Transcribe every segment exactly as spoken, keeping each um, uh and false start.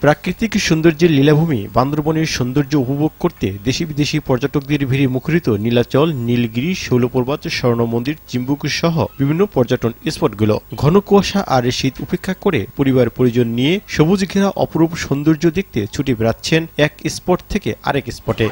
প্রাকৃতিক সৌন্দর্যের লীলাভূমি বান্দরবনের সৌন্দর্য উপভোগ করতে দেশি বিদেশি পর্যটকদের ভিড়ে মুখরিত নীলাচল, নীলগিরি, শৈলপর্বত, স্বর্ণ মন্দির, চিম্বুক সহ বিভিন্ন পর্যটন স্পটগুলো। ঘন কুয়াশা আর শীত উপেক্ষা করে পরিবার পরিজন নিয়ে সবুজ ঘেরা অপরূপ সৌন্দর্য দেখতে ছুটে বেড়াচ্ছেন এক স্পট থেকে আরেক স্পটে।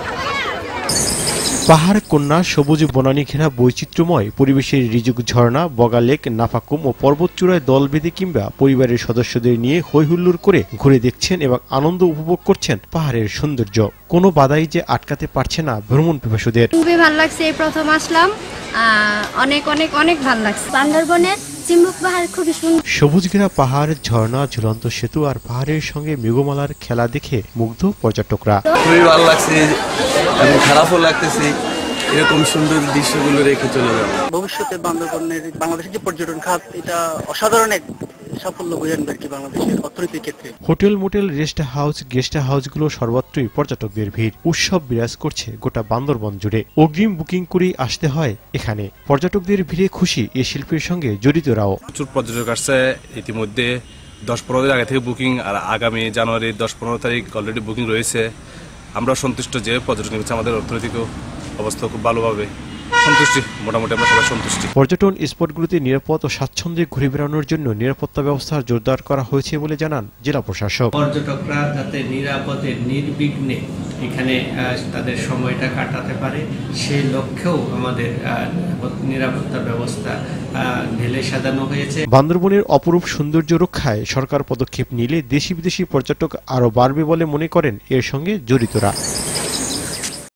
পাহাড় কন্যা সবুজ বনানী ঘেরা বৈচিত্র্যময় পরিবেশের রিজুক ঝর্ণা, বগা লেক, নাফাকুম ও পর্বতচূড়ায় দল বেঁধে কিংবা পরিবারের সদস্যদের নিয়ে হৈহুল্লোড় করে ঘুরে দেখছেন এবং আনন্দ উপভোগ করছেন পাহাড়ের সৌন্দর্য। কোনো বাধাই যে আটকাতে পারছে না ভ্রমণ পিপাসুদের। খুবই ভালো লাগছে, এই প্রথম আসলাম, অনেক অনেক অনেক ভালো লাগছে। বান্দরবনের চিম্বুক পাহাড় খুবই সুন্দর। সবুজ ঘেরা পাহাড়, ঝর্ণা, ঝুলন্ত সেতু আর পাহাড়ের সঙ্গে মেঘমালার খেলা দেখে মুগ্ধ পর্যটকরা। খুবই ভালো লাগছে এবং খারাপও লাগতেছে, এরকম সুন্দর দৃশ্যগুলো রেখে চলে যাবো। ভবিষ্যতে বান্দরবনের বাংলাদেশের যে পর্যটন খাত, এটা অসাধারণ এক সাফল্য বয়ে আনবে আর কি বাংলাদেশের অর্থনীতির ক্ষেত্রে। Hotel, motel, rest house, guest হাউসগুলো সর্বত্রই পর্যটকদের ভিড়। উৎসব বিরাজ করছে গোটা বান্দরবন জুড়ে। অগ্রিম বুকিং করেই আসতে হয় এখানে। পর্যটকদের ভিড়ে খুশি এ শিল্পের সঙ্গে জড়িতরাও। প্রচুর পর্যটক আসছে, ইতিমধ্যে দশ পনেরো দিন আগে থেকে বুকিং, আর আগামী জানুয়ারির দশ পনেরো তারিখ অলরেডি বুকিং রয়েছে। আমরা সন্তুষ্ট যে পর্যটন হচ্ছে আমাদের অর্থনৈতিক অবস্থা খুব ভালোভাবে সন্তুষ্টি, মোটামুটি আমরা সবাই সন্তুষ্টি। পর্যটন স্পটগুলোতে নিরাপদ ও স্বাচ্ছন্দ্যে ঘুরে বেড়ানোর জন্য নিরাপত্তা ব্যবস্থা জোরদার করা হয়েছে বলে জানান জেলা প্রশাসক। পর্যটকরা যাতে নিরাপদে নির্বিঘ্নে এখানে তাদের সময়টা কাটাতে পারে সেই লক্ষ্যেও আমাদের নিরাপত্তা ব্যবস্থা ঢেলে সাজানো হয়েছে। বান্দরবনের অপরূপ সৌন্দর্য রক্ষায় সরকার পদক্ষেপ নিলে দেশি বিদেশি পর্যটক আরও বাড়বে বলে মনে করেন এর সঙ্গে জড়িতরা।